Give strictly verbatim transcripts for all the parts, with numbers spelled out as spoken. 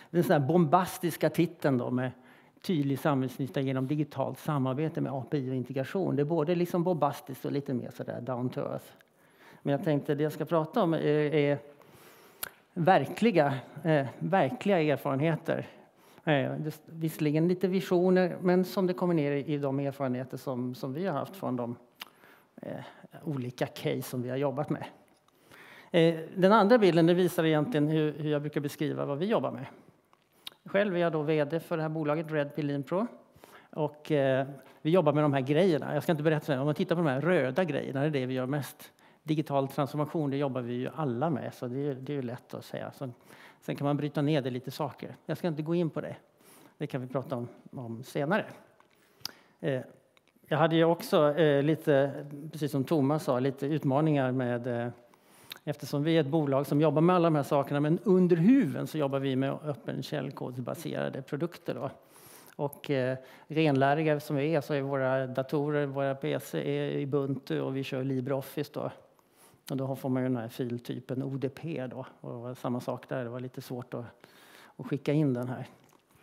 Den sån här bombastiska titeln då med tydlig samhällsnytta genom digitalt samarbete med A P I och integration. Det är både liksom bombastiskt och lite mer sådär down to earth. Men jag tänkte det jag ska prata om är, är verkliga, eh, verkliga erfarenheter. Eh, visserligen lite visioner, men som det kommer ner i de erfarenheter som, som vi har haft från de eh, olika case som vi har jobbat med. Eh, den andra bilden det visar egentligen hur, hur jag brukar beskriva vad vi jobbar med. Själv är jag då vd för det här bolaget Red Pill Impro. Och eh, vi jobbar med de här grejerna. Jag ska inte berätta om man tittar på de här röda grejerna, det är det vi gör mest. Digital transformation, det jobbar vi ju alla med, så det är, det är ju lätt att säga. Så, sen kan man bryta ner det lite saker. Jag ska inte gå in på det. Det kan vi prata om, om senare. Eh, jag hade ju också eh, lite, precis som Thomas sa, lite utmaningar med eh, eftersom vi är ett bolag som jobbar med alla de här sakerna, men under huven så jobbar vi med öppen källkodsbaserade produkter då. Och eh, renläriga som vi är så är våra datorer, våra P C är i Ubuntu och vi kör LibreOffice då. Och då får man ju den här filtypen O D P då. Och samma sak där, det var lite svårt att, att skicka in den här.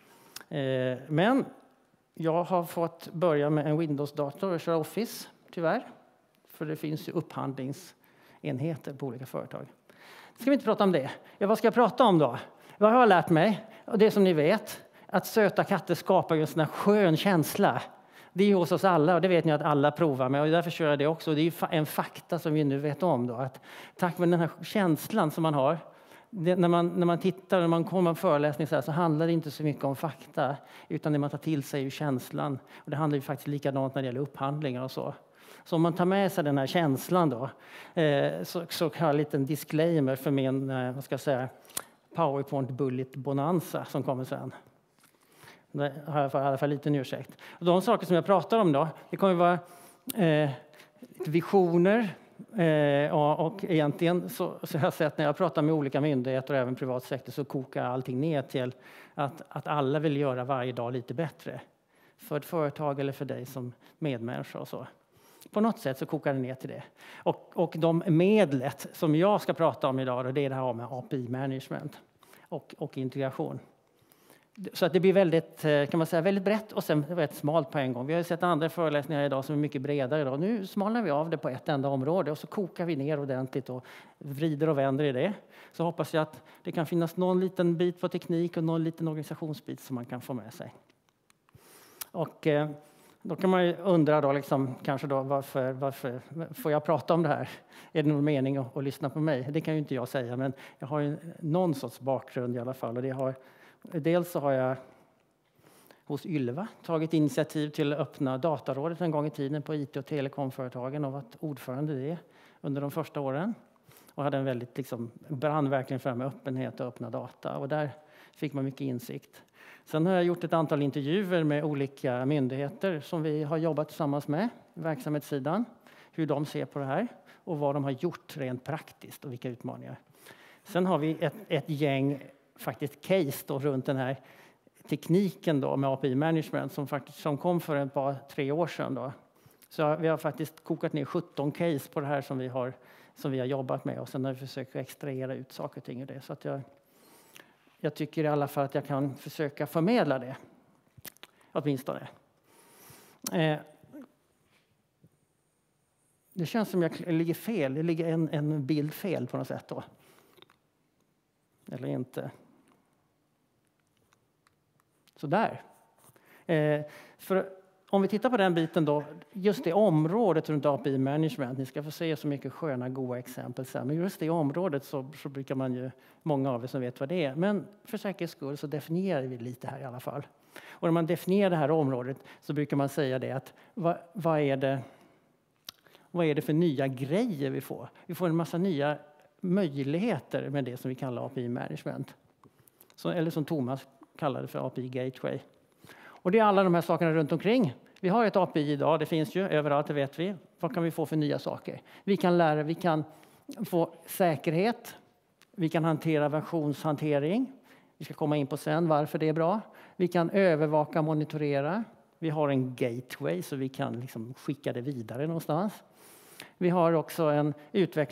Eh, men jag har fått börja med en Windows-dator och köra Office, tyvärr. För det finns ju upphandlingsenheter på olika företag. Ska vi inte prata om det? Ja, vad ska jag prata om då? Vad har jag lärt mig? Och det som ni vet, att söta katter skapar ju en sån här skön känsla. Det är ju hos oss alla och det vet ni att alla provar med. Och därför kör jag det också. Det är ju en fakta som vi nu vet om då. Att tack vare den här känslan som man har. Det, när, man, när man tittar, när man kommer en föreläsning så här, så handlar det inte så mycket om fakta. Utan det man tar till sig är ju känslan. Och det handlar ju faktiskt likadant när det gäller upphandlingar och så. Så om man tar med sig den här känslan då. Eh, så, så har jag en liten disclaimer för min, eh, vad ska jag säga, PowerPoint Bullet Bonanza som kommer sen. Det har jag i alla fall lite ursäkt. Och de saker som jag pratar om då, det kommer vara eh, visioner. Eh, och, och egentligen så, så har jag sett när jag pratar med olika myndigheter och även privat sektor så kokar allting ner till att, att alla vill göra varje dag lite bättre. För ett företag eller för dig som medmänniska och så. På något sätt så kokar det ner till det. Och, och de medlet som jag ska prata om idag, det är det här med A P I-management och, och integration. Så att det blir väldigt, kan man säga, väldigt brett och sen rätt smalt på en gång. Vi har ju sett andra föreläsningar idag som är mycket bredare idag. Nu smalnar vi av det på ett enda område och så kokar vi ner ordentligt och vrider och vänder i det. Så hoppas jag att det kan finnas någon liten bit på teknik och någon liten organisationsbit som man kan få med sig. Och då kan man ju undra då liksom, kanske då varför, varför får jag prata om det här? Är det någon mening att, att lyssna på mig? Det kan ju inte jag säga, men jag har ju någon sorts bakgrund i alla fall. Och det har, dels så har jag hos Ylva tagit initiativ till att öppna datarådet en gång i tiden på I T och telekomföretagen och varit ordförande i det under de första åren. Och hade en väldigt liksom, brann verkligen för med öppenhet och öppna data. Och där fick man mycket insikt. Sen har jag gjort ett antal intervjuer med olika myndigheter som vi har jobbat tillsammans med, verksamhetssidan, hur de ser på det här och vad de har gjort rent praktiskt och vilka utmaningar. Sen har vi ett, ett gäng faktiskt case då runt den här tekniken då med A P I-management som, faktiskt, som kom för ett par, tre år sedan. Då. Så vi har faktiskt kokat ner sjutton case på det här som vi har, som vi har jobbat med och sen har vi försökt extrahera ut saker och ting ur det. Så att jag, Jag tycker i alla fall att jag kan försöka förmedla det. Åtminstone. Eh, det känns som jag ligger fel. Det ligger en, en bild fel på något sätt då. Eller inte. Så där. Eh, för om vi tittar på den biten då. Just det området runt A P I-management. Ni ska få se så mycket sköna, goda exempel sen. Men just det området så, så brukar man ju, många av er som vet vad det är. Men för säkerhets skull så definierar vi lite här i alla fall. Och när man definierar det här området så brukar man säga det att vad, vad är det, vad är det för nya grejer vi får? Vi får en massa nya möjligheter med det som vi kallar A P I-management. Så, eller som Thomas kallar det för A P I-gateway. Och det är alla de här sakerna runt omkring. Vi har ett A P I idag, det finns ju överallt, det vet vi. Vad kan vi få för nya saker? Vi kan lära, vi kan få säkerhet. Vi kan hantera versionshantering. Vi ska komma in på sen varför det är bra. Vi kan övervaka, monitorera. Vi har en gateway så vi kan liksom skicka det vidare någonstans. Vi har också en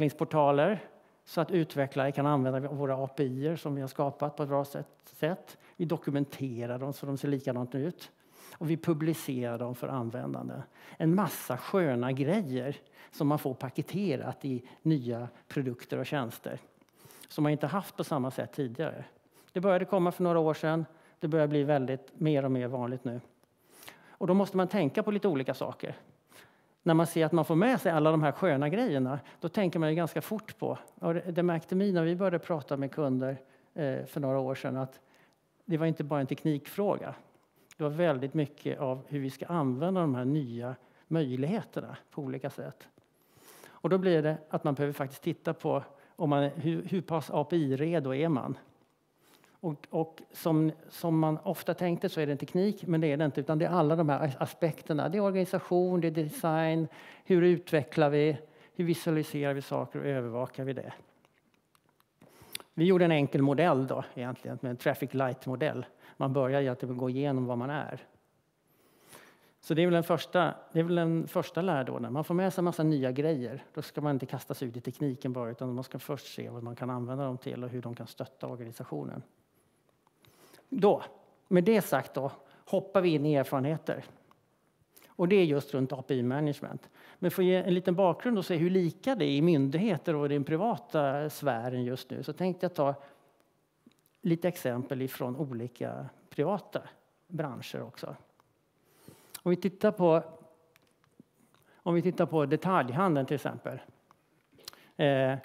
utvecklingsportaler så att utvecklare kan använda våra A P I som vi har skapat på ett bra sätt. Vi dokumenterar dem så de ser likadant ut. Och vi publicerar dem för användande. En massa sköna grejer som man får paketerat i nya produkter och tjänster. Som man inte haft på samma sätt tidigare. Det började komma för några år sedan. Det börjar bli väldigt mer och mer vanligt nu. Och då måste man tänka på lite olika saker. När man ser att man får med sig alla de här sköna grejerna, då tänker man ju ganska fort på. Och det, det märkte vi när vi började prata med kunder eh, för några år sedan, att det var inte bara en teknikfråga. Det var väldigt mycket av hur vi ska använda de här nya möjligheterna på olika sätt. Och då blir det att man behöver faktiskt titta på om man, hur, hur pass A P I-redo är man. Och, och som, som man ofta tänkte så är det en teknik, men det är det inte. Utan det är alla de här aspekterna. Det är organisation, det är design, hur utvecklar vi, hur visualiserar vi saker och övervakar vi det. Vi gjorde en enkel modell då egentligen, med en traffic light-modell. Man börjar ju att gå igenom vad man är. Så det är väl den första, det är väl den första lärdomen. Man får med sig en massa nya grejer. Då ska man inte kastas ut i tekniken bara, utan man ska först se vad man kan använda dem till och hur de kan stötta organisationen. Då, med det sagt då, hoppar vi in i erfarenheter. Och det är just runt A P I-management. Men för att ge en liten bakgrund och se hur lika det är i myndigheter och i den privata sfären just nu, så tänkte jag ta lite exempel ifrån olika privata branscher också. Om vi tittar på, om vi tittar på detaljhandeln till exempel. Eh,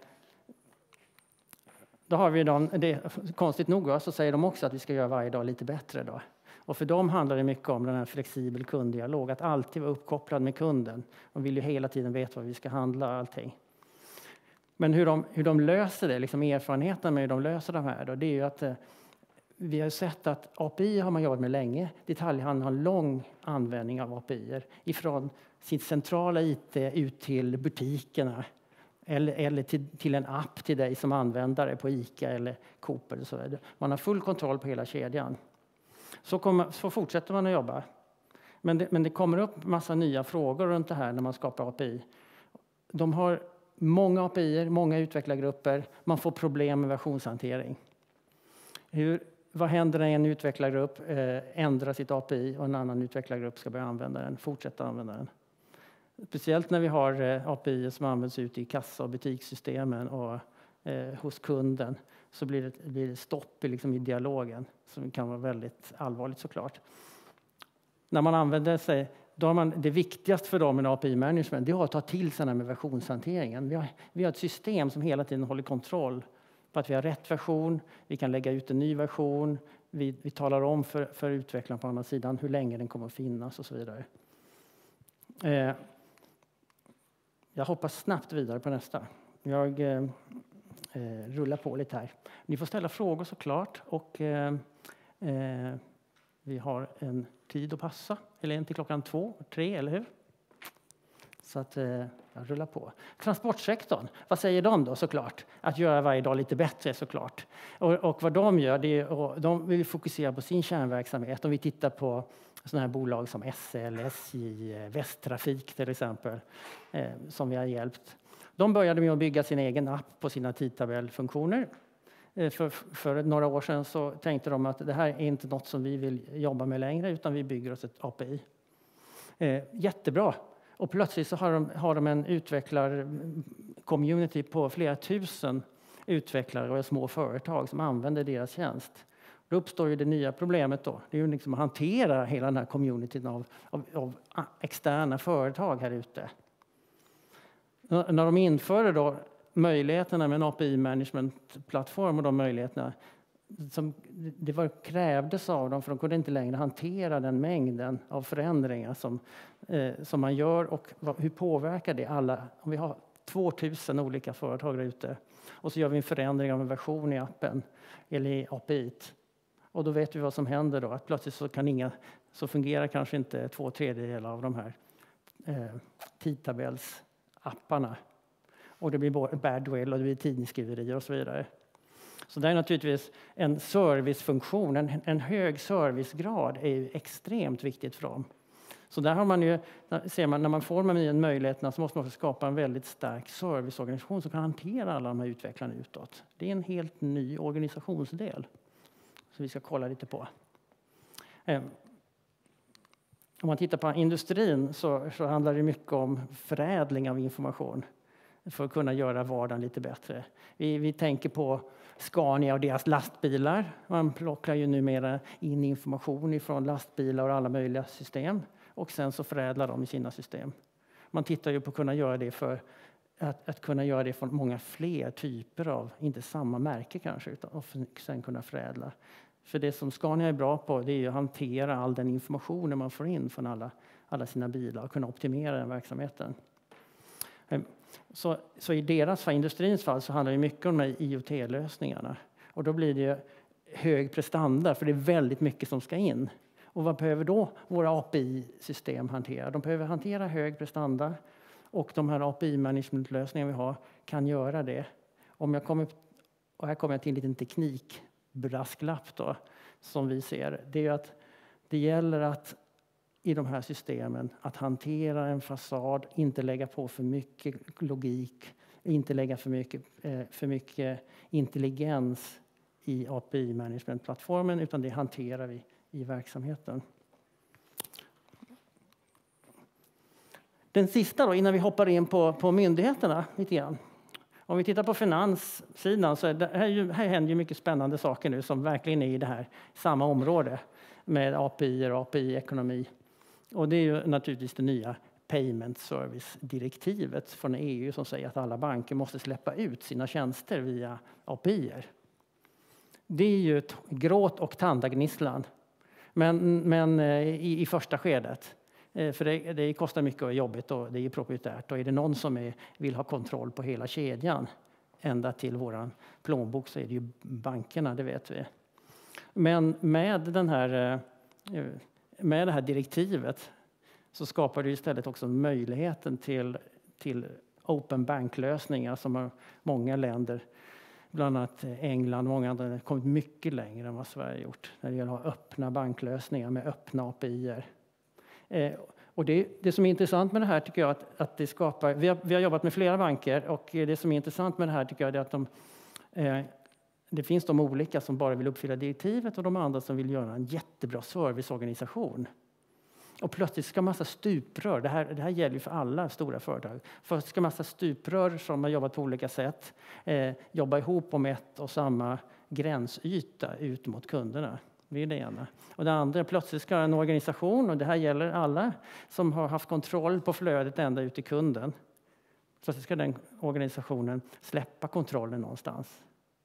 Då har vi dem, det, konstigt nog så säger de också att vi ska göra varje dag lite bättre då. Och för dem handlar det mycket om den här flexibel kunddialog, att alltid vara uppkopplad med kunden. De vill ju hela tiden veta vad vi ska handla och allting. Men hur de, hur de löser det, liksom erfarenheten med hur de löser de här då, det är ju att eh, vi har sett att A P I har man jobbat med länge. Detaljhandeln har lång användning av A P I ifrån sitt centrala I T ut till butikerna. Eller, eller till, till en app till dig som användare på ICA eller Coop eller så vidare. Man har full kontroll på hela kedjan. Så, kommer, så fortsätter man att jobba. Men det, men det kommer upp massa nya frågor runt det här när man skapar A P I. De har många A P I, många utvecklargrupper. Man får problem med versionshantering. Hur, vad händer när en utvecklargrupp eh, ändrar sitt A P I och en annan utvecklargrupp ska börja använda den, fortsätta använda den? Speciellt när vi har eh, A P I som används ute i kassa- och butikssystemen och eh, hos kunden, så blir det, blir det stopp i, liksom, i dialogen, som kan vara väldigt allvarligt såklart. När man använder sig, då har man, det viktigaste för dem med A P I-management, det är att ta till sig med versionshanteringen. Vi har, vi har ett system som hela tiden håller kontroll på att vi har rätt version, vi kan lägga ut en ny version, vi, vi talar om för, för utvecklaren på andra sidan hur länge den kommer att finnas och så vidare. Eh, jag hoppas snabbt vidare på nästa. Jag eh, eh, rullar på lite här. Ni får ställa frågor såklart, och eh, eh, vi har en tid att passa, eller en till klockan två, tre, eller hur? Så att eh, jag rullar på. Transportsektorn, vad säger de då såklart? Att göra varje dag lite bättre såklart. Och, och vad de gör, det är att de vill fokusera på sin kärnverksamhet. Om vi tittar på sådana här bolag som S L, S J, Västtrafik till exempel, eh, som vi har hjälpt. De började med att bygga sin egen app på sina tidtabellfunktioner. Eh, för, för några år sedan så tänkte de att det här är inte något som vi vill jobba med längre, utan vi bygger oss ett A P I. Eh, jättebra. Och plötsligt så har de, har de en utvecklar-community på flera tusen utvecklare och små företag som använder deras tjänst. Då uppstår ju det nya problemet då. Det är ju liksom att hantera hela den här communityn av, av, av externa företag här ute. N- när de införde då möjligheterna med en A P I-management-plattform och de möjligheterna som det var krävdes av dem, för de kunde inte längre hantera den mängden av förändringar som, eh, som man gör, och vad, hur påverkar det alla? Om vi har tvåtusen olika företag där ute och så gör vi en förändring av en version i appen eller i A P I, och då vet vi vad som händer då, att plötsligt så kan inga, så fungerar kanske inte två tredjedelar av de här eh, tidtabellsapparna, och det blir badwill och det blir tidningsskriverier och så vidare. Så det är naturligtvis en servicefunktion, en, en hög servicegrad är ju extremt viktigt för dem. Så där har man ju, ser man, när man får de nya möjligheterna så måste man skapa en väldigt stark serviceorganisation som kan hantera alla de här utvecklarna utåt. Det är en helt ny organisationsdel. som vi ska kolla lite på. Eh, om man tittar på industrin så, så handlar det mycket om förädling av information för att kunna göra vardagen lite bättre. Vi, vi tänker på Scania och deras lastbilar. Man plockar ju numera in information ifrån lastbilar och alla möjliga system. Och sen så förädlar de i sina system. Man tittar ju på att kunna göra det för att, att kunna göra det från många fler typer av, inte samma märke kanske, utan och sen kunna förädla. För det som Scania är bra på, det är ju att hantera all den informationen man får in från alla, alla sina bilar och kunna optimera den verksamheten. Så, så i deras fall, industrins fall, så handlar det mycket om de här I O T-lösningarna. Och då blir det ju hög prestanda, för det är väldigt mycket som ska in. Och vad behöver då våra A P I-system hantera? De behöver hantera hög prestanda, och de här A P I-management-lösningar vi har kan göra det. Om jag kommer, och här kommer jag till en liten teknikbrasklapp då, som vi ser. Det är att det gäller att i de här systemen att hantera en fasad, inte lägga på för mycket logik, inte lägga för mycket, eh, för mycket intelligens i A P I-management-plattformen, utan det hanterar vi i verksamheten. Den sista då, innan vi hoppar in på, på myndigheterna lite grann. Om vi tittar på finanssidan så är det, här, ju, här händer ju mycket spännande saker nu som verkligen är i det här samma område med A P I och A P I-ekonomi. Och det är ju naturligtvis det nya Payment Service-direktivet från E U som säger att alla banker måste släppa ut sina tjänster via A P I-er. Det är ju ett gråt och tandagnisslan, men, men i, i första skedet. För det, det kostar mycket och är jobbigt och det är proprietärt. Och är det någon som är, vill ha kontroll på hela kedjan ända till våran plånbok så är det ju bankerna, det vet vi. Men med, den här, med det här direktivet så skapar det istället också möjligheten till, till open bank-lösningar som har många länder, bland annat England och många andra, har kommit mycket längre än vad Sverige gjort när det gäller att ha öppna banklösningar med öppna A P I-er. Eh, och det, det som är intressant med det här tycker jag att, att det skapar, vi har, vi har jobbat med flera banker och det som är intressant med det här tycker jag är att de, eh, det finns de olika som bara vill uppfylla direktivet och de andra som vill göra en jättebra serviceorganisation. Och plötsligt ska massa stuprör, det här, det här gäller ju för alla stora företag. Först ska massa stuprör som har jobbat på olika sätt eh, jobba ihop om ett och samma gränsyta ut mot kunderna. Det är det ena. Och det andra, plötsligt ska en organisation, och det här gäller alla som har haft kontroll på flödet ända ut till kunden. Plötsligt ska den organisationen släppa kontrollen någonstans.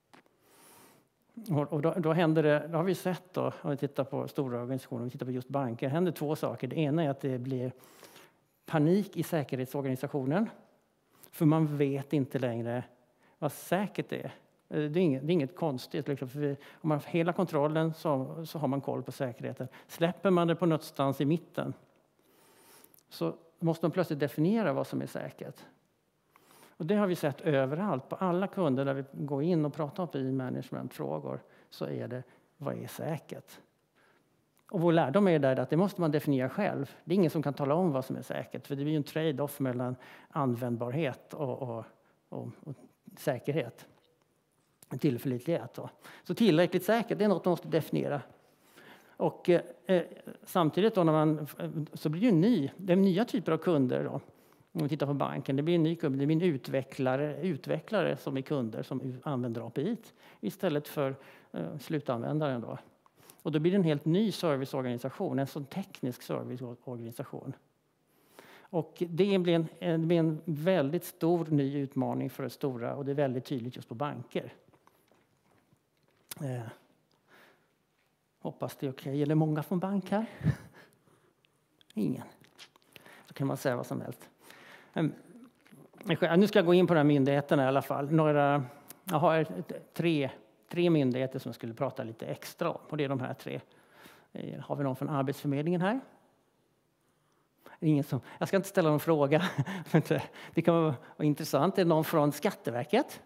Och då, då händer det, då har vi sett då, om vi tittar på stora organisationer, om vi tittar på just banker, händer två saker. Det ena är att det blir panik i säkerhetsorganisationen. För man vet inte längre vad säkert det är. Det är inget, det är inget konstigt. Liksom. För om man har hela kontrollen så, så har man koll på säkerheten. Släpper man det på någonstans i mitten så måste man plötsligt definiera vad som är säkert. Och det har vi sett överallt. På alla kunder där vi går in och pratar om A P I-management-frågor så är det, vad är säkert? Och vår lärdom är där att det måste man definiera själv. Det är ingen som kan tala om vad som är säkert. För det blir en trade-off mellan användbarhet och, och, och, och säkerhet. Tillförlitlighet då. Så tillräckligt säkert, det är något man måste definiera. Och eh, samtidigt då när man, så blir det ju ny, det är nya typer av kunder då. Om vi tittar på banken, det blir en ny kund, det blir en utvecklare, utvecklare som är kunder som använder A P I istället för eh, slutanvändaren då. Och då blir det en helt ny serviceorganisation, en sån teknisk serviceorganisation. Och det blir en, det blir en väldigt stor ny utmaning för det stora och det är väldigt tydligt just på banker. Eh, hoppas det är okej. Är det många från bank här? Ingen. Så kan man säga vad som helst. Um, nu ska jag gå in på de här myndigheterna i alla fall. Några, jag har tre, tre myndigheter som jag skulle prata lite extra om. Och det är de här tre. Eh, har vi någon från Arbetsförmedlingen här? Ingen som, jag ska inte ställa någon fråga. Det kan vara intressant. Är det någon från Skatteverket?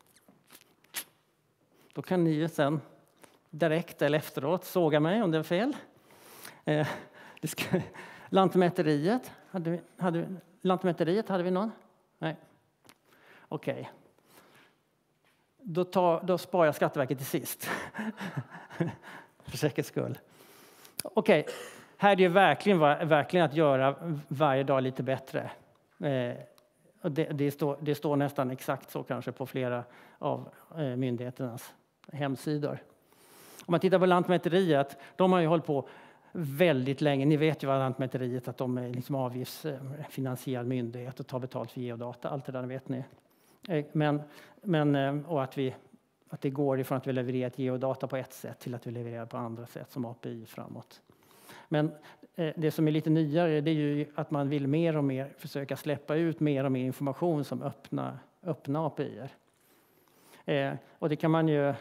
Då kan ni sen direkt eller efteråt såga mig om det är fel. Eh, det ska, Lantmäteriet. Hade vi, hade vi, Lantmäteriet, hade vi någon? Nej. Okej. Okay. Då, tar, då sparar jag Skatteverket till sist. för säkerhets skull. Okej, okay. Här är det verkligen, verkligen att göra varje dag lite bättre. Eh, och det, det, står, det står nästan exakt så kanske på flera av eh, myndigheternas hemsidor. Om man tittar på Lantmäteriet, de har ju hållit på väldigt länge. Ni vet ju vad Lantmäteriet, att de är liksom avgiftsfinansierad myndighet och tar betalt för geodata. Allt det där vet ni. Men, men, och att, vi, att det går ifrån att vi levererar ett geodata på ett sätt till att vi levererar på andra sätt som A P I framåt. Men det som är lite nyare, det är ju att man vill mer och mer försöka släppa ut mer och mer information som öppna, öppna A P I-er. Eh, och det kan man ju...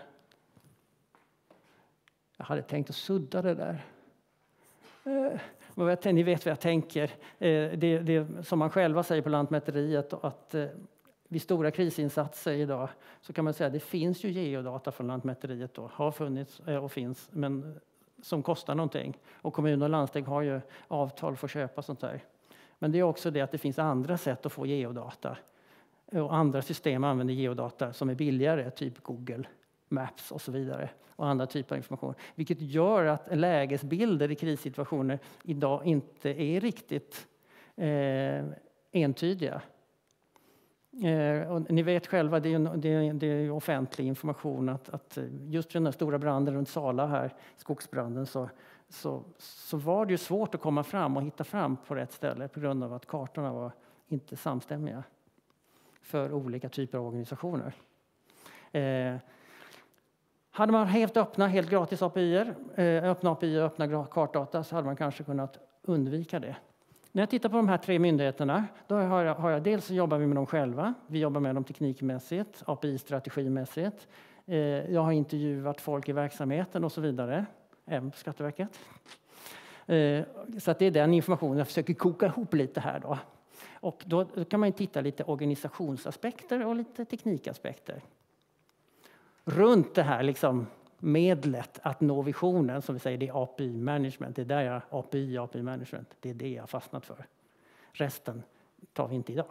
Jag hade tänkt att sudda det där. Eh, men ni vet vad jag tänker. Eh, det, det som man själva säger på Lantmäteriet, att eh, vid stora krisinsatser idag så kan man säga att det finns ju geodata från Lantmäteriet då, har funnits och finns, men som kostar någonting. Och kommuner och landsting har ju avtal för att köpa sånt där. Men det är också det att det finns andra sätt att få geodata. Och andra system använder geodata som är billigare, typ Google Maps och så vidare. Och andra typer av information. Vilket gör att lägesbilder i krissituationer idag inte är riktigt eh, entydiga. Eh, och ni vet själva, det är, det är, det är offentlig information att, att just för den här stora branden runt Sala här, skogsbranden, så, så, så var det ju svårt att komma fram och hitta fram på rätt ställe på grund av att kartorna var inte samstämmiga för olika typer av organisationer. Eh, hade man helt öppna, helt gratis A P I-er, eh, öppna A P I och öppna kartdata, så hade man kanske kunnat undvika det. När jag tittar på de här tre myndigheterna, då har jag, har jag dels så jobbar vi med dem själva. Vi jobbar med dem teknikmässigt, A P I-strategimässigt. Eh, jag har intervjuat folk i verksamheten och så vidare, även på Skatteverket. Eh, så att det är den informationen jag försöker koka ihop lite här då. Och då kan man titta lite organisationsaspekter och lite teknikaspekter. Runt det här liksom medlet att nå visionen, som vi säger, det är A P I-management. Det är där jag, A P I, A P I-management, det är det jag har fastnat för. Resten tar vi inte idag.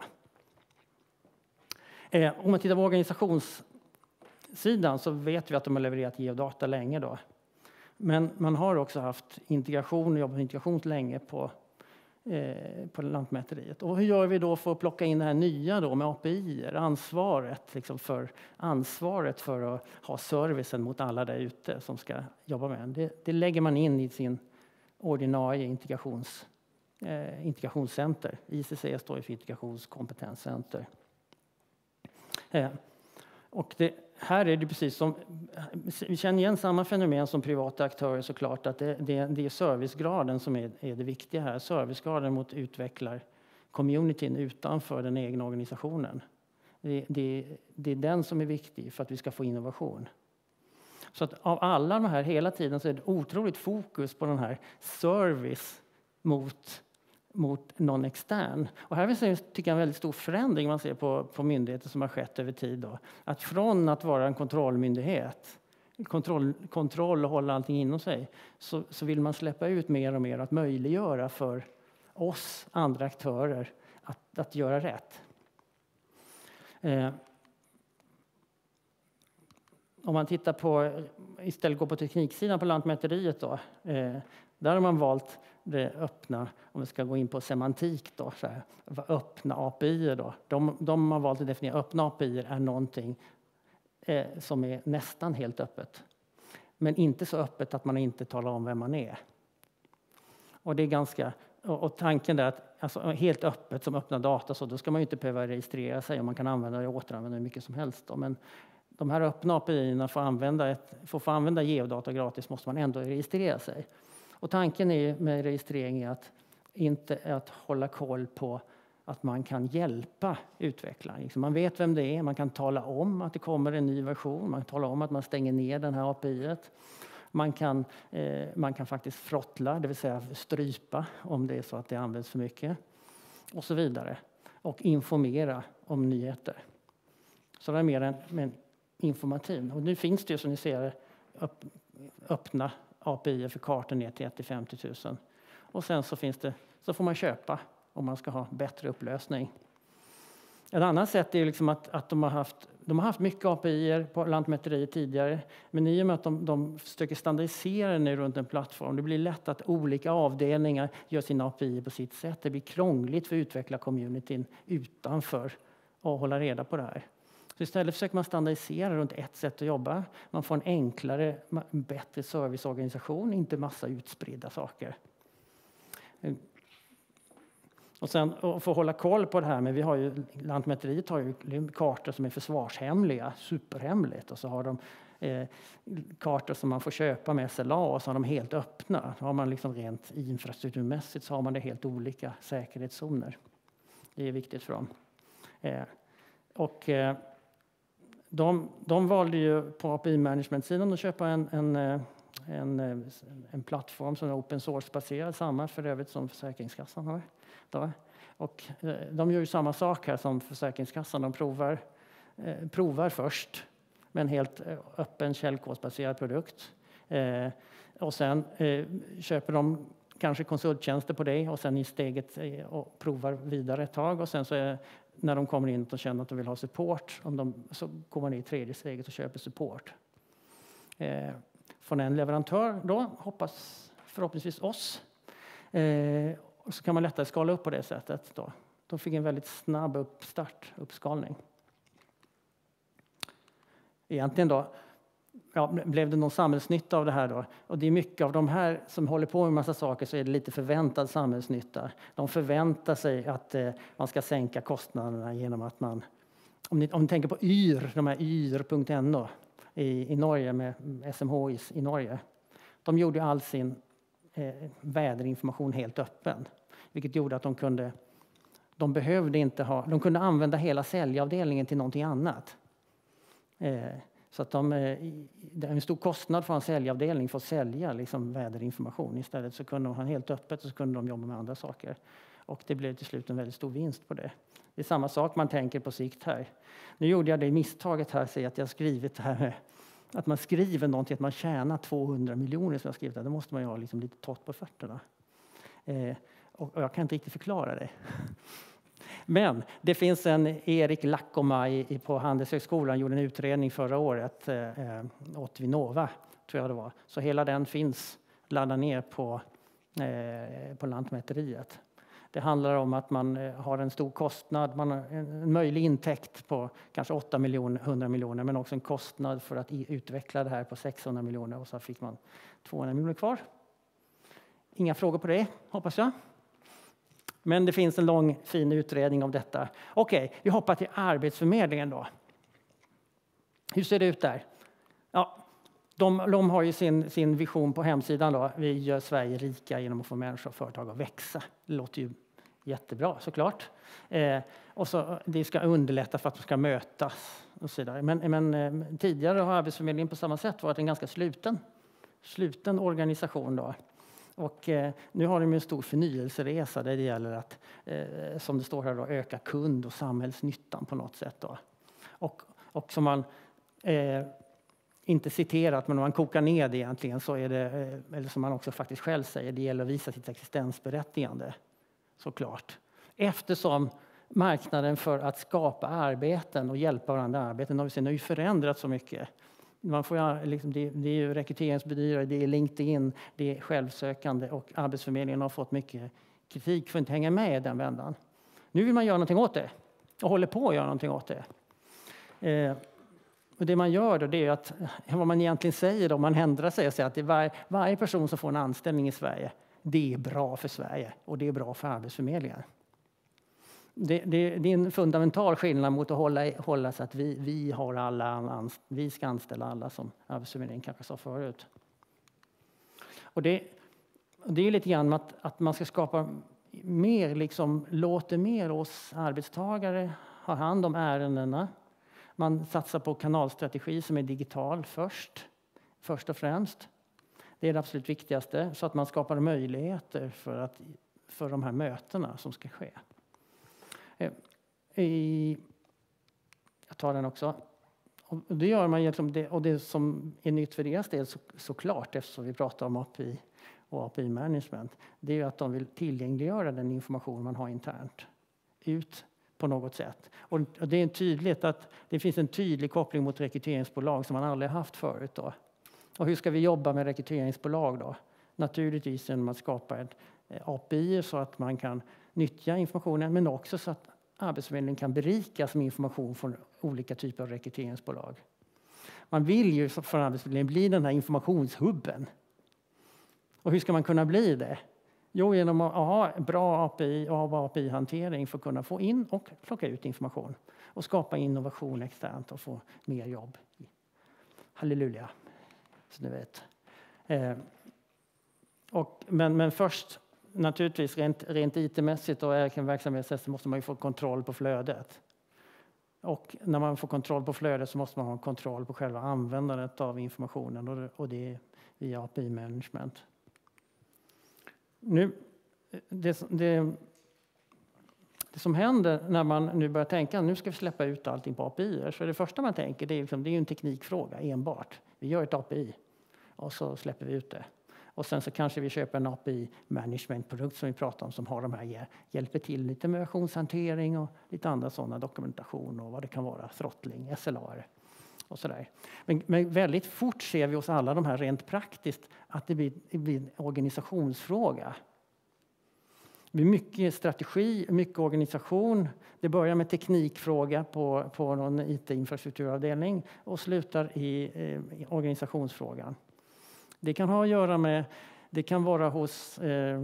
Eh, om man tittar på organisationssidan så vet vi att de har levererat geodata länge då. Men man har också haft integration och jobbat med integration länge på Eh, på Lantmäteriet. Och hur gör vi då för att plocka in det här nya då med A P I-er? Ansvaret, liksom för, ansvaret för att ha servicen mot alla där ute som ska jobba med den. Det, det lägger man in i sin ordinarie integrations, eh, integrationscenter. I C C står för integrationskompetenscenter. Eh, och det, här är det precis som, vi känner igen samma fenomen som privata aktörer såklart, att det, det, det är servicegraden som är, är det viktiga här. Servicegraden mot utvecklar communityn utanför den egna organisationen. Det, det, det är den som är viktig för att vi ska få innovation. Så att av alla de här hela tiden så är det otroligt fokus på den här service mot mot någon extern. Och här vill jag tycka en väldigt stor förändring man ser på, på myndigheter som har skett över tid. Då. Att från att vara en kontrollmyndighet, kontroll, kontroll och hålla allting inom sig, så, så vill man släppa ut mer och mer att möjliggöra för oss andra aktörer att, att göra rätt. Eh, om man tittar på, istället går på tekniksidan på Lantmäteriet då, eh, där har man valt det öppna, om vi ska gå in på semantik då, så här, öppna A P I-er då. De, de har valt att definiera öppna A P I-er är någonting eh, som är nästan helt öppet. Men inte så öppet att man inte talar om vem man är. Och det är ganska, och, och tanken är att alltså, helt öppet som öppna data, så då ska man ju inte behöva registrera sig och man kan använda det och återanvända hur mycket som helst då. Men de här öppna A P I-erna får använda ett, för att få använda geodata gratis måste man ändå registrera sig. Och tanken är med registrering är att inte att hålla koll på att man kan hjälpa utvecklaren. Man vet vem det är, man kan tala om att det kommer en ny version, man kan tala om att man stänger ner den här A P I-et. Man kan, eh, man kan faktiskt frottla, det vill säga strypa om det är så att det används för mycket. Och så vidare. Och informera om nyheter. Så det är mer en, en informativ. Och nu finns det ju som ni ser upp, öppna A P I för kartor ner till ett till femtio tusen. Och sen så, finns det, så får man köpa om man ska ha bättre upplösning. Ett annat sätt är liksom att, att de har haft de har haft mycket A P I på Lantmäteriet tidigare, men i och med att de, de försöker standardisera nu runt en plattform, det blir lätt att olika avdelningar gör sina A P I på sitt sätt. Det blir krångligt för att utveckla communityn utanför och hålla reda på det här. Så istället försöker man standardisera runt ett sätt att jobba. Man får en enklare, bättre serviceorganisation, inte massa utspridda saker. Och sen och för att hålla koll på det här, men vi har ju, Lantmäteriet har ju kartor som är försvarshemliga, superhemligt. Och så har de eh, kartor som man får köpa med S L A och så har de helt öppna. Då har man liksom rent infrastrukturmässigt så har man det helt olika säkerhetszoner. Det är viktigt för dem. Eh, och eh, de, de valde ju på A P I-management-sidan att köpa en, en, en, en plattform som är open source-baserad, samma för övrigt som Försäkringskassan har. Då. Och de gör ju samma sak här som Försäkringskassan. De provar, eh, provar först med en helt öppen källkodsbaserad produkt. Eh, och sen eh, köper de kanske konsulttjänster på det och sen i steget eh, och provar vidare ett tag. Och sen så är, när de kommer in och känner att de vill ha support, om de, så kommer de i tredje steget och köper support. Eh, från en leverantör då, hoppas förhoppningsvis oss. Eh, Och så kan man lättare skala upp på det sättet. Då. De fick en väldigt snabb uppstart, uppskalning. Egentligen då, ja, blev det någon samhällsnytta av det här då? Och det är mycket av de här som håller på med en massa saker, så är det lite förväntad samhällsnytta. De förväntar sig att eh, man ska sänka kostnaderna genom att man, om ni, om ni tänker på Y R, de här Y R punkt N O i, i Norge med S M H I i Norge. De gjorde all sin Eh, väderinformation helt öppen, vilket gjorde att de kunde de behövde inte ha de kunde använda hela säljavdelningen till någonting annat. Eh, så att de eh, det är en stor kostnad för en säljavdelning för att sälja liksom väderinformation. Istället så kunde de ha helt öppet och så kunde de jobba med andra saker. Och det blev till slut en väldigt stor vinst på det. Det är samma sak man tänker på sikt här. Nu gjorde jag det misstaget här, så att jag skrivit det här med att man skriver någonting, att man tjänar tvåhundra miljoner som jag skrivit där. Då måste man ju ha liksom lite torrt på fötterna. Eh, och, och jag kan inte riktigt förklara det. Men det finns en Erik Lackomaj på Handelshögskolan, gjorde en utredning förra året eh, åt Vinnova, tror jag det var. Så hela den finns laddad ner på, eh, på Lantmäteriet. Det handlar om att man har en stor kostnad, man har en möjlig intäkt på kanske åtta miljoner, hundra miljoner, men också en kostnad för att utveckla det här på sexhundra miljoner, och så fick man tvåhundra miljoner kvar. Inga frågor på det, hoppas jag. Men det finns en lång fin utredning om detta. Okej, vi hoppar till Arbetsförmedlingen då. Hur ser det ut där? Ja, de, de har ju sin, sin vision på hemsidan då. Vi gör Sverige rika genom att få människor och företag att växa. Det låter ju jättebra såklart. Eh, och så det ska underlätta för att de ska mötas och så vidare. Men, men eh, tidigare har Arbetsförmedlingen på samma sätt varit en ganska sluten, sluten organisation då. Och eh, nu har de en stor förnyelseresa där det gäller att, eh, som det står här då, öka kund- och samhällsnyttan på något sätt då. Och, och som man eh, inte citerat, men om man kokar ner det egentligen, så är det, eh, eller som man också faktiskt själv säger, det gäller att visa sitt existensberättigande, såklart. Eftersom marknaden för att skapa arbeten och hjälpa varandra arbeten har ju förändrats så mycket. Man får, liksom, det, det är ju rekryteringsbedyrare, det är LinkedIn, det är självsökande, och Arbetsförmedlingen har fått mycket kritik för att inte hänga med i den vändan. Nu vill man göra någonting åt det och håller på att göra någonting åt det. Eh, och det man gör då, det är att, vad man egentligen säger då, man ändrar sig och säger att det är var, varje person som får en anställning i Sverige, det är bra för Sverige och det är bra för Arbetsförmedlingen. Det, det, det är en fundamental skillnad mot att hålla, hålla så att vi, vi, har alla, vi ska anställa alla, som Arbetsförmedlingen kanske sa förut. Och det, det är lite grann att, att man ska skapa mer, liksom, låter mer oss arbetstagare ha hand om ärendena. Man satsar på kanalstrategi som är digital först, först och främst. Det är det absolut viktigaste, så att man skapar möjligheter för, att, för de här mötena som ska ske. I, jag tar den också. Och det gör man liksom det, och det som är nytt för deras del, så, såklart, eftersom vi pratar om A P I och A P I-management, det är ju att de vill tillgängliggöra den information man har internt ut på något sätt. Och det är tydligt att det finns en tydlig koppling mot rekryteringsbolag som man aldrig haft förut då. Och hur ska vi jobba med rekryteringsbolag då? Naturligtvis genom att skapa ett A P I så att man kan nyttja informationen, men också så att Arbetsförmedlingen kan berikas med information från olika typer av rekryteringsbolag. Man vill ju från Arbetsförmedlingen bli den här informationshubben. Och hur ska man kunna bli det? Jo, genom att ha bra A P I och A P I-hantering för att kunna få in och plocka ut information. Och skapa innovation externt och få mer jobb. Halleluja, så ni vet. Eh, och, men, men först, naturligtvis rent, rent I T-mässigt och verksamhetsmässigt måste man ju få kontroll på flödet. Och när man får kontroll på flödet så måste man ha kontroll på själva användandet av informationen. Och det, och det är via A P I-management. Nu, det, det, det som händer när man nu börjar tänka nu ska vi släppa ut allting på A P I. Så det första man tänker det är, liksom, det är en teknikfråga enbart. Vi gör ett A P I och så släpper vi ut det. Och sen så kanske vi köper en A P I-management-produkt som vi pratar om som har de här, hjälper till lite med versionshantering och lite andra sådana dokumentation och vad det kan vara, throttling, S L A och sådär. Men, men väldigt fort ser vi hos alla de här rent praktiskt att det blir, det blir en organisationsfråga. Det blir mycket strategi, mycket organisation. Det börjar med teknikfråga på, på någon I T-infrastrukturavdelning och slutar i, i organisationsfrågan. Det kan ha att göra med, det kan vara hos eh,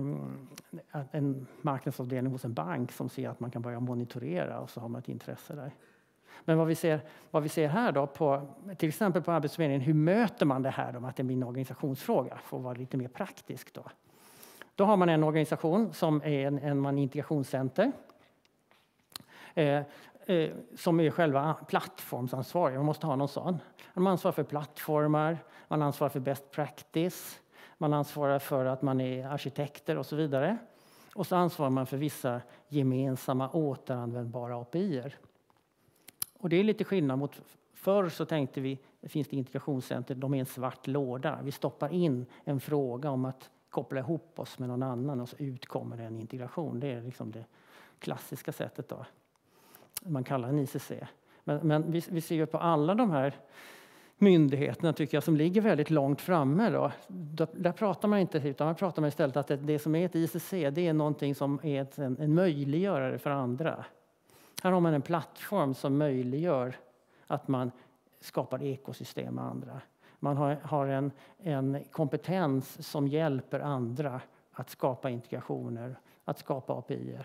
en marknadsavdelning hos en bank som ser att man kan börja monitorera och så har man ett intresse där. Men vad vi ser, vad vi ser här då, på, till exempel på Arbetsförmedlingen, hur möter man det här då, att det blir en organisationsfråga för att vara lite mer praktisk då. Då har man en organisation som är en, en man integrationscenter eh, eh, som är själva plattformsansvarig. Man måste ha någon sån. Man ansvarar för plattformar, man ansvarar för best practice, man ansvarar för att man är arkitekter och så vidare. Och så ansvarar man för vissa gemensamma återanvändbara A P I-er. Och det är lite skillnad mot förr så tänkte vi, det finns det integrationscenter, de är en svart låda. Vi stoppar in en fråga om att koppla ihop oss med någon annan och så utkommer en integration. Det är liksom det klassiska sättet då. Man kallar den I C C. Men, men vi, vi ser ju på alla de här myndigheterna tycker jag som ligger väldigt långt framme då. Där, där pratar man inte utan man pratar man istället att det, det som är ett I C C det är någonting som är ett, en, en möjliggörare för andra. Här har man en plattform som möjliggör att man skapar ekosystem med andra. Man har, har en, en kompetens som hjälper andra att skapa integrationer, att skapa A P I-er.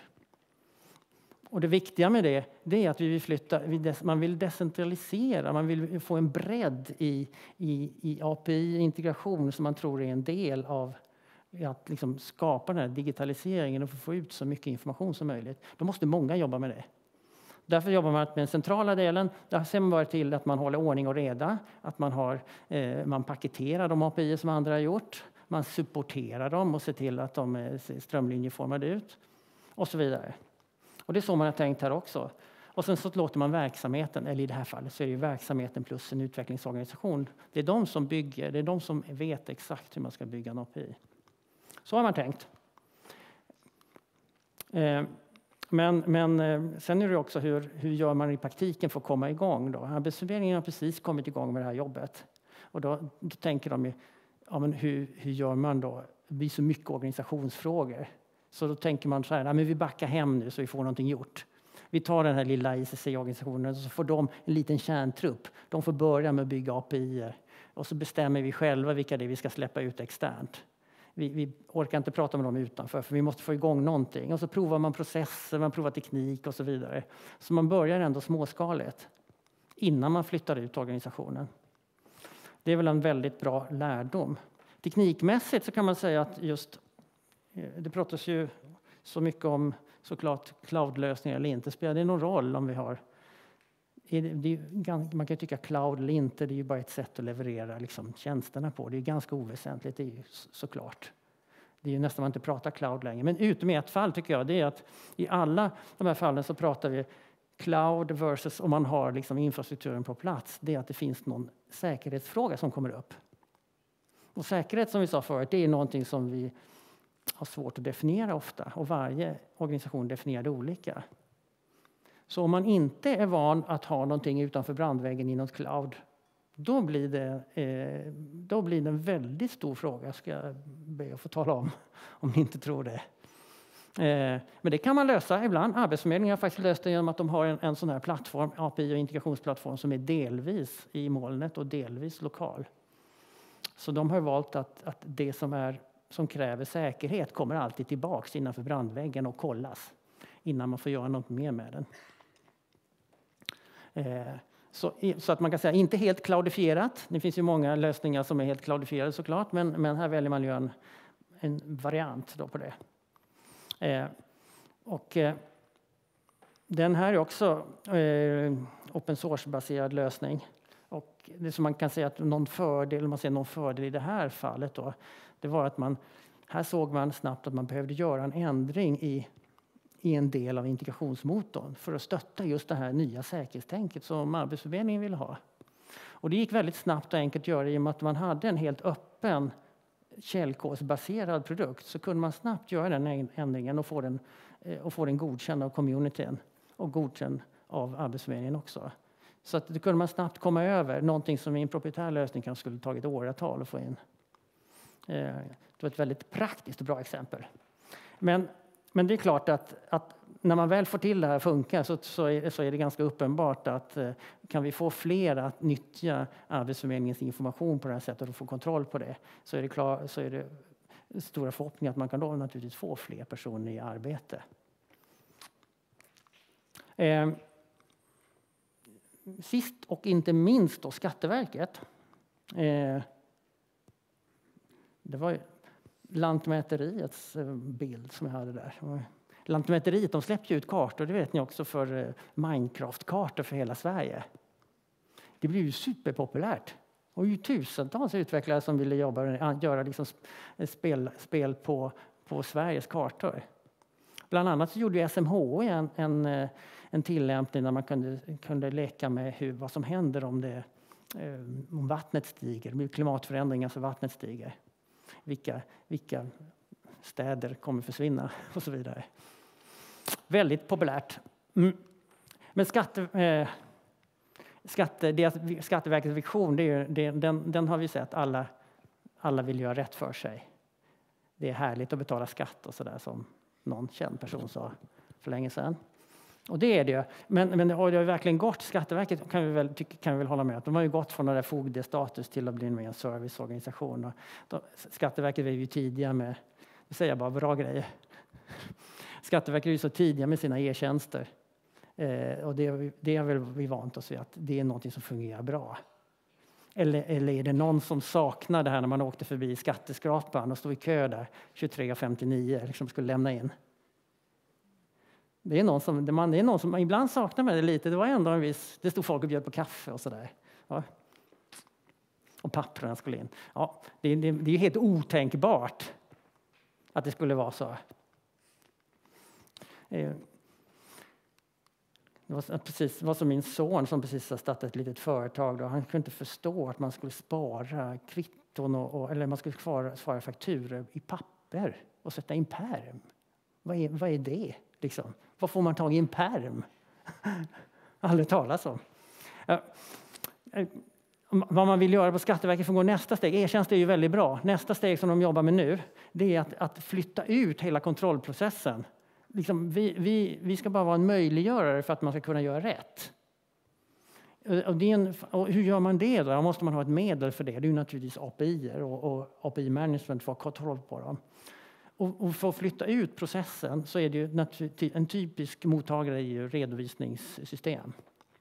Och det viktiga med det, det är att vi vill flytta, man vill decentralisera, man vill få en bredd i, i, i A P I-integration som man tror är en del av att liksom skapa den här digitaliseringen och få ut så mycket information som möjligt. Då måste många jobba med det. Därför jobbar man med den centrala delen. Där ser man bara till att man håller ordning och reda. Att man, har, eh, man paketerar de A P I som andra har gjort. Man supporterar dem och ser till att de är strömlinjeformade ut. Och så vidare. Och det är så man har tänkt här också. Och sen så låter man verksamheten, eller i det här fallet så är det ju verksamheten plus en utvecklingsorganisation. Det är de som bygger, det är de som vet exakt hur man ska bygga en A P I. Så har man tänkt. Eh, Men, men sen är det också hur, hur gör man i praktiken för att komma igång då? Arbetsförmedlingen har precis kommit igång med det här jobbet. Och då, då tänker de ju, ja, men hur, hur gör man då? Det blir så mycket organisationsfrågor. Så då tänker man så här, ja, men vi backar hem nu så vi får någonting gjort. Vi tar den här lilla I C C-organisationen och så får de en liten kärntrupp. De får börja med att bygga A P I-er. Och så bestämmer vi själva vilka det är vi ska släppa ut externt. Vi, vi orkar inte prata med dem utanför för vi måste få igång någonting. Och så provar man processer, man provar teknik och så vidare. Så man börjar ändå småskaligt innan man flyttar ut organisationen. Det är väl en väldigt bra lärdom. Teknikmässigt så kan man säga att just, det pratas ju så mycket om såklart cloudlösningar eller inte. Spelar det någon roll om vi har, det är, man kan tycka cloud eller inte, det är ju bara ett sätt att leverera liksom tjänsterna på. Det är ganska oväsentligt, det är ju såklart. Det är ju nästan man inte pratar cloud längre. Men utom i ett fall tycker jag, det är att i alla de här fallen så pratar vi cloud versus om man har liksom infrastrukturen på plats. Det är att det finns någon säkerhetsfråga som kommer upp. Och säkerhet som vi sa förut, det är någonting som vi har svårt att definiera ofta. Och varje organisation definierar det olika. Så om man inte är van att ha någonting utanför brandväggen i något cloud, då blir det, eh, då blir det en väldigt stor fråga. Jag ska be att få tala om, om ni inte tror det. Eh, men det kan man lösa ibland. Arbetsförmedlingen har faktiskt löst det genom att de har en, en sån här plattform, A P I och integrationsplattform, som är delvis i molnet och delvis lokal. Så de har valt att, att det som, är, som kräver säkerhet kommer alltid tillbaks innanför brandväggen och kollas innan man får göra något mer med den. Eh, så, så att man kan säga inte helt cloudifierat. Det finns ju många lösningar som är helt cloudifierade såklart, men, men här väljer man ju en, en variant då på det. Eh, och eh, den här är också eh, open source-baserad lösning. Och det som man kan säga att någon fördel, man ser någon fördel i det här fallet då, det var att man, här såg man snabbt att man behövde göra en ändring i, i en del av integrationsmotorn för att stötta just det här nya säkerhetstänket som Arbetsförmedlingen ville ha. Och det gick väldigt snabbt och enkelt att göra i och med att man hade en helt öppen källkodsbaserad produkt, så kunde man snabbt göra den ändringen och få den, och få den godkänd av communityn och godkänd av Arbetsförmedlingen också. Så att det kunde man snabbt komma över, någonting som i en proprietär lösning kanske skulle tagit åratal att få in. Det var ett väldigt praktiskt och bra exempel. Men, men det är klart att, att när man väl får till det här funka så, så, är, så är det ganska uppenbart att kan vi få fler att nyttja Arbetsförmedlingens information på det här sättet och få kontroll på det, så är det, klar, så är det stora förhoppningar att man kan då naturligtvis få fler personer i arbete. Eh, sist och inte minst då Skatteverket. Eh, det var Lantmäteriets bild som jag hade där. Lantmäteriet, de släppte ut kartor, det vet ni också, för Minecraft-kartor för hela Sverige. Det blev ju superpopulärt. Och ju tusentals utvecklare som ville jobba, göra liksom spel, spel på, på Sveriges kartor. Bland annat så gjorde ju S M H I en, en, en tillämpning där man kunde, kunde leka med hur, vad som händer om, det, om vattnet stiger. Det blir klimatförändringar så vattnet stiger. Vilka, vilka städer kommer försvinna och så vidare. Väldigt populärt. Mm. Men skatte, eh, skatte, det, Skatteverkets vision, det är, det, den, den har vi sett. Alla, alla vill göra rätt för sig. Det är härligt att betala skatt och sådär, som någon känd person sa för länge sedan. Och det är det. Men, men det har ju verkligen gått. Skatteverket kan vi väl, kan vi väl hålla med att de har ju gått från den där fogdestatus till att bli en mer serviceorganisation. Och de, Skatteverket var ju tidiga med, det säger jag bara, bra grejer. Skatteverket är ju så tidiga med sina e-tjänster. Eh, och det, det är väl vi vant oss vid, att det är något som fungerar bra. Eller, eller är det någon som saknar det här när man åkte förbi skatteskrapan och stod i kö där tjugotre femtionio liksom skulle lämna in. Det är någon som, det är någon som ibland saknar man det lite. Det var ändå en viss, det stod folk och bjöd på kaffe och sådär. Ja. Och papperna skulle in. Ja, det, det, det är helt otänkbart att det skulle vara så. Det var precis det var som min son som precis har startat ett litet företag. Då. Han kunde inte förstå att man skulle spara kvitton och, och, eller man skulle spara, spara fakturor i papper och sätta in pärm. Vad är, vad är det? Liksom? Vad får man tag i en pärm? Aldrig talas om. Ja. Vad man vill göra på Skatteverket för att gå nästa steg. E-tjänst är ju väldigt bra. Nästa steg som de jobbar med nu, det är att, att flytta ut hela kontrollprocessen. Liksom, vi, vi, vi ska bara vara en möjliggörare för att man ska kunna göra rätt. Och, det är en, och hur gör man det då? Då måste man ha ett medel för det. Det är ju naturligtvis A P I och, och A P I-management för att ha kontroll på dem. Och, och för att flytta ut processen så är det ju en typisk mottagare i ju redovisningssystem.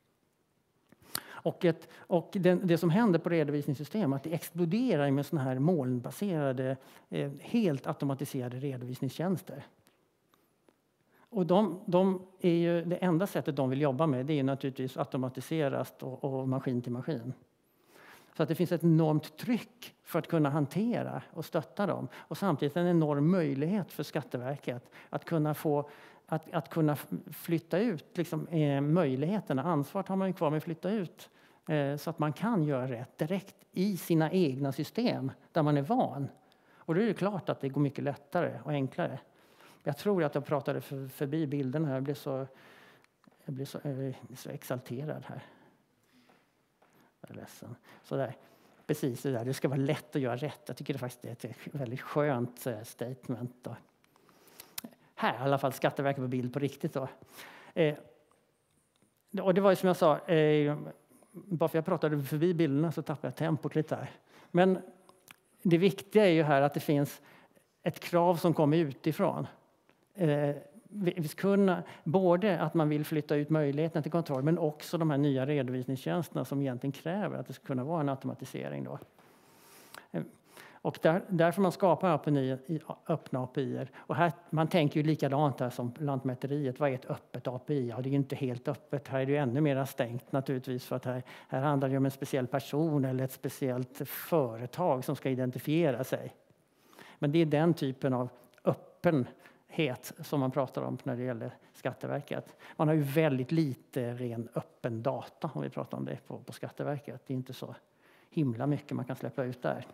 Och, ett, och det, det som händer på redovisningssystem är att det exploderar med såna här molnbaserade, eh, helt automatiserade redovisningstjänster. Och de, de är ju, det enda sättet de vill jobba med, det är naturligtvis automatiserat och, och maskin till maskin. Så att det finns ett enormt tryck för att kunna hantera och stötta dem. Och samtidigt en enorm möjlighet för Skatteverket att kunna få att, att kunna flytta ut liksom, eh, möjligheterna. Ansvaret har man ju kvar med att flytta ut eh, så att man kan göra rätt direkt i sina egna system där man är van. Och då är det klart att det går mycket lättare och enklare. Jag tror att jag pratade för, förbi bilden här. Jag blev så jag blir så, jag är så exalterad här. Jag är ledsen. Så där. Precis det där, det ska vara lätt att göra rätt. Jag tycker det faktiskt är ett väldigt skönt statement då. Här i alla fall Skatteverket på bild på riktigt då. Eh, och det var ju som jag sa, eh, bara för jag pratade förbi bilderna så tappade jag tempot lite där. Men det viktiga är ju här att det finns ett krav som kommer utifrån. Eh, vi ska kunna, både att man vill flytta ut möjligheten till kontroll men också de här nya redovisningstjänsterna som egentligen kräver att det ska kunna vara en automatisering då. Eh, Och där, därför man skapar öppna A P I. Och här, man tänker ju likadant här som Lantmäteriet. Vad är ett öppet A P I? Ja, det är ju inte helt öppet. Här är det ju ännu mer stängt naturligtvis. För att här, här handlar det om en speciell person eller ett speciellt företag som ska identifiera sig. Men det är den typen av öppenhet som man pratar om när det gäller Skatteverket. Man har ju väldigt lite ren öppen data om vi pratar om det på, på Skatteverket. Det är inte så himla mycket man kan släppa ut där.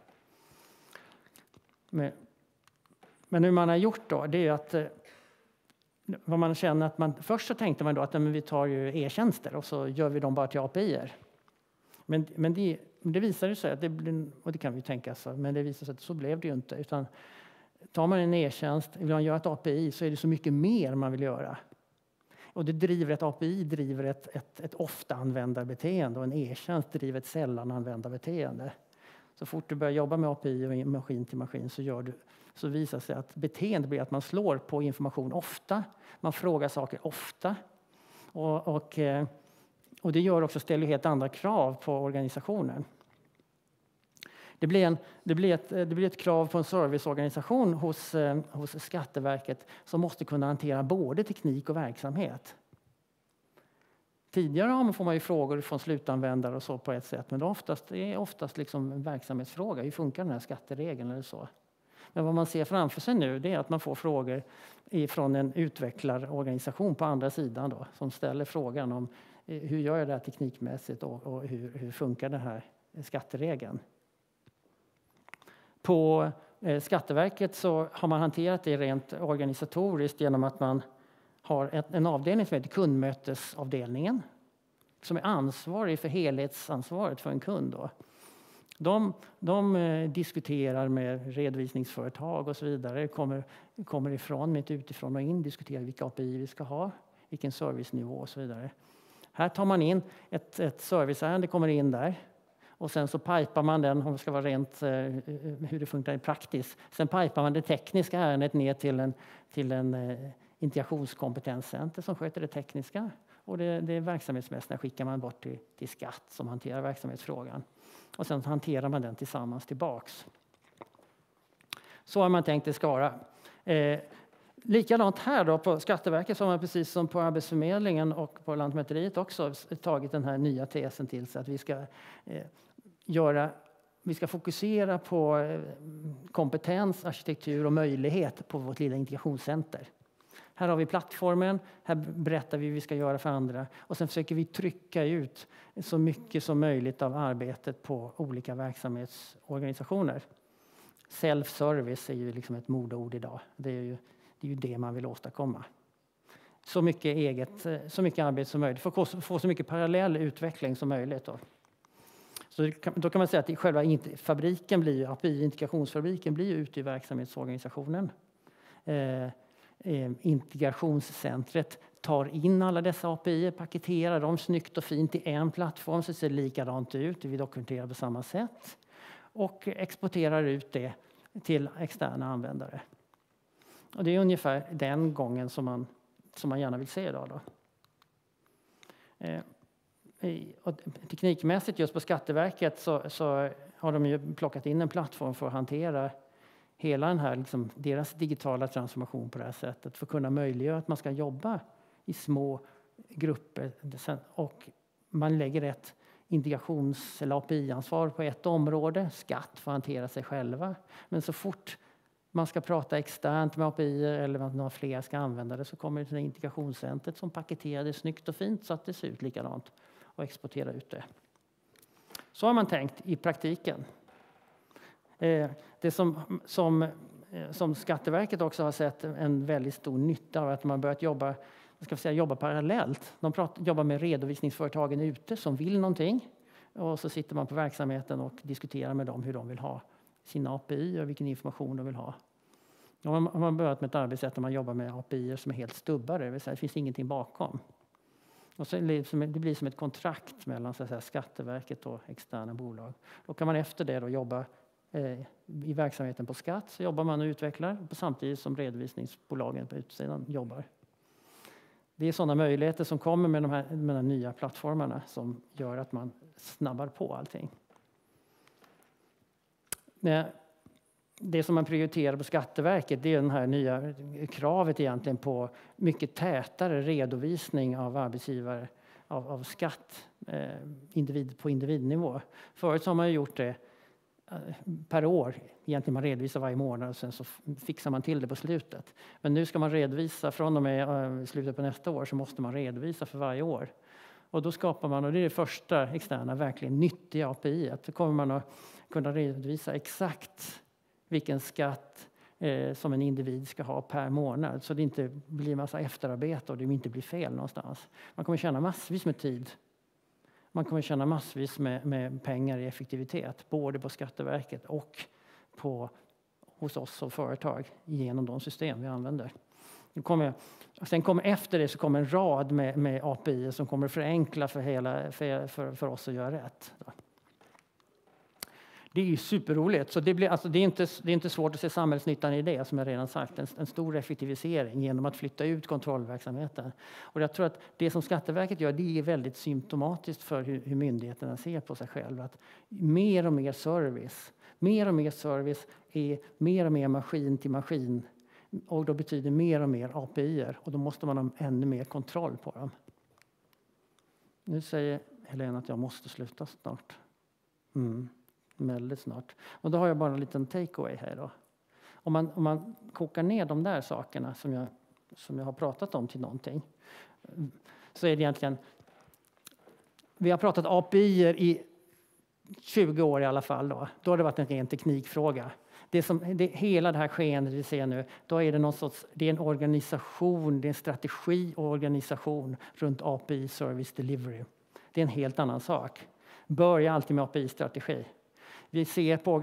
Men, men hur man har gjort då, det är att vad man känner att man först så tänkte man då att men vi tar ju e-tjänster och så gör vi dem bara till A P I-er. Men, men det, det visade sig att det blir, och det kan vi tänka så, men det visade sig att så blev det ju inte. Utan tar man en e-tjänst, vill man göra ett A P I så är det så mycket mer man vill göra. Och det driver ett A P I driver ett, ett, ett ofta användarbeteende och en e-tjänst driver ett sällan användarbeteende. Så fort du börjar jobba med A P I och maskin till maskin så, gör du, så visar sig att beteendet blir att man slår på information ofta. Man frågar saker ofta. Och, och, och det gör också ställer helt andra krav på organisationen. Det blir, en, det, blir ett, det blir ett krav på en serviceorganisation hos, hos Skatteverket som måste kunna hantera både teknik och verksamhet. Tidigare får man ju frågor från slutanvändare och så på ett sätt. Men det är oftast, det är oftast liksom en verksamhetsfråga. Hur funkar den här skatteregeln eller så? Men vad man ser framför sig nu det är att man får frågor från en utvecklarorganisation på andra sidan då, som ställer frågan om hur gör jag det här teknikmässigt och, och hur, hur funkar den här skatteregeln? På eh, Skatteverket så har man hanterat det rent organisatoriskt genom att man har ett, en avdelning som heter kundmötesavdelningen som är ansvarig för helhetsansvaret för en kund. Då. De, de eh, diskuterar med redovisningsföretag och så vidare, kommer, kommer ifrån, mitt utifrån och in, diskuterar vilka A P I vi ska ha, vilken servicenivå och så vidare. Här tar man in ett, ett serviceärende, kommer in där. Och sen så pipar man den, om det ska vara rent eh, hur det funkar praktiskt. Sen pipar man det tekniska ärendet ner till en, till en eh, integrationskompetenscenter som sköter det tekniska. Och det, det verksamhetsmässiga skickar man bort till, till skatt som hanterar verksamhetsfrågan. Och sen hanterar man den tillsammans tillbaks. Så har man tänkt det ska vara. Eh, likadant här då på Skatteverket som man precis som på Arbetsförmedlingen och på Lantmäteriet också tagit den här nya tesen till sig att vi ska eh, göra, vi ska fokusera på eh, kompetens, arkitektur och möjlighet på vårt lilla integrationscenter. Här har vi plattformen, här berättar vi hur vi ska göra för andra och sen försöker vi trycka ut så mycket som möjligt av arbetet på olika verksamhetsorganisationer. Self-service är ju liksom ett modeord idag. Det är ju det, är ju det man vill åstadkomma. Så mycket, eget, så mycket arbete som möjligt, för att få så mycket parallell utveckling som möjligt. Då. Så då kan man säga att själva fabriken blir, A P I-integrationsfabriken blir ute i verksamhetsorganisationen. Eh, Integrationscentret tar in alla dessa A P I, paketerar dem snyggt och fint i en plattform så ser det likadant ut, vi dokumenterar på samma sätt och exporterar ut det till externa användare. Och det är ungefär den gången som man, som man gärna vill se idag. Då. Eh, och teknikmässigt just på Skatteverket så, så har de ju plockat in en plattform för att hantera hela den här, liksom, deras digitala transformation på det här sättet för att kunna möjliggöra att man ska jobba i små grupper och man lägger ett integrations- eller A P I-ansvar på ett område, skatt för att hantera sig själva. Men så fort man ska prata externt med A P I eller att några fler ska använda det så kommer det till integrationscentret som paketerar det snyggt och fint så att det ser ut likadant och exporterar ut det. Så har man tänkt i praktiken. Det som, som, som Skatteverket också har sett en väldigt stor nytta av att man börjat jobba ska säga, jobbar parallellt. De pratar, jobbar med redovisningsföretagen ute som vill någonting. Och så sitter man på verksamheten och diskuterar med dem hur de vill ha sina A P I och vilken information de vill ha. Och man har börjat med ett arbetssätt där man jobbar med A P I som är helt stubbare, det vill säga det finns ingenting bakom. Och så det blir som ett kontrakt mellan så att säga, Skatteverket och externa bolag. Då kan man efter det då jobba eh, i verksamheten på skatt, så jobbar man och utvecklar samtidigt som redovisningsbolagen på utsidan jobbar. Det är sådana möjligheter som kommer med de här med de nya plattformarna som gör att man snabbar på allting. Det som man prioriterar på Skatteverket, det är den här nya kravet egentligen på mycket tätare redovisning av arbetsgivare av, av skatt eh, individ, på individnivå. Förut har man gjort det eh, per år. Egentligen man redovisar varje månad och sen så fixar man till det på slutet. Men nu ska man redovisa från och med eh, slutet på nästa år, så måste man redovisa för varje år. Och då skapar man, och det är det första externa verkligen nyttiga A P I, att då kommer man att kunna redovisa exakt vilken skatt eh, som en individ ska ha per månad. Så det inte blir massa efterarbete och det inte blir fel någonstans. Man kommer tjäna massvis med tid. Man kommer tjäna massvis med, med pengar i effektivitet. Både på Skatteverket och på, hos oss som företag genom de system vi använder. Det kommer, sen kommer efter det så kommer en rad med, med A P I som kommer förenkla för, hela, för, för, för oss att göra rätt. Det är ju superroligt. Så det, blir, alltså det, är inte, det är inte svårt att se samhällsnyttan i det, som jag redan sagt. En, en stor effektivisering genom att flytta ut kontrollverksamheten. Och jag tror att det som Skatteverket gör, det är väldigt symptomatiskt för hur, hur myndigheterna ser på sig själva. Att mer och mer service. Mer och mer service är mer och mer maskin till maskin. Och då betyder mer och mer A P I-er. Och då måste man ha ännu mer kontroll på dem. Nu säger Helena att jag måste sluta snart. Mm. Väldigt snart. Och då har jag bara en liten takeaway här då. Om man, om man kokar ner de där sakerna som jag, som jag har pratat om till någonting, så är det egentligen, vi har pratat A P I-er i tjugo år i alla fall då. Då har det varit en ren teknikfråga. Det som, det, hela det här skeendet vi ser nu, då är det någon sorts, det är en organisation, det är en strategi och organisation runt A P I Service Delivery. Det är en helt annan sak. Börja alltid med A P I-strategi. Vi ser på,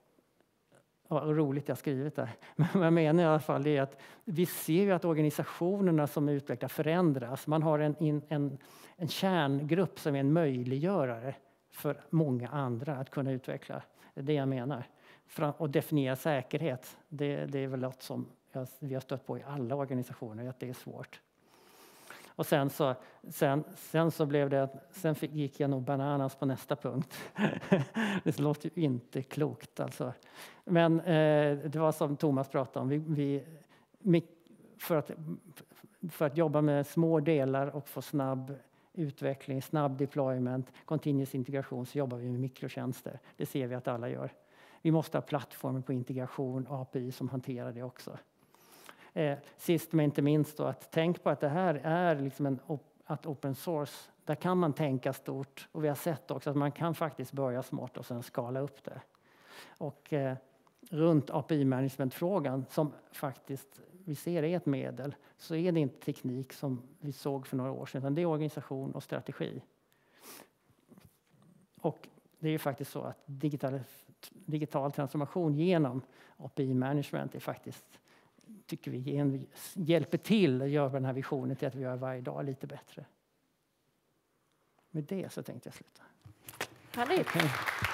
vad roligt jag skrivit där, men vad jag menar i alla fall är att vi ser ju att organisationerna som utvecklar förändras. Man har en, en, en kärngrupp som är en möjliggörare för många andra att kunna utveckla. Det är det jag menar. Och definiera säkerhet, det, det är väl något som jag, vi har stött på i alla organisationer, att det är svårt. Och sen så, sen, sen så blev det, sen fick, gick jag nog bananas på nästa punkt. Det låter ju inte klokt alltså. Men eh, det var som Thomas pratade om. Vi, vi, för, att, för att jobba med små delar och få snabb utveckling, snabb deployment, continuous integration, så jobbar vi med mikrotjänster. Det ser vi att alla gör. Vi måste ha plattformar på integration och A P I som hanterar det också. Eh, sist men inte minst då, att tänk på att det här är liksom en att open source, där kan man tänka stort, och vi har sett också att man kan faktiskt börja smått och sen skala upp det. Och eh, runt A P I-management-frågan, som faktiskt vi ser är ett medel, så är det inte teknik som vi såg för några år sedan, utan det är organisation och strategi. Och det är ju faktiskt så att digital, digital transformation genom A P I-management är faktiskt, tycker vi, hjälper till att göra den här visionen till att vi gör varje dag lite bättre. Med det så tänkte jag sluta. Härligt. Okay.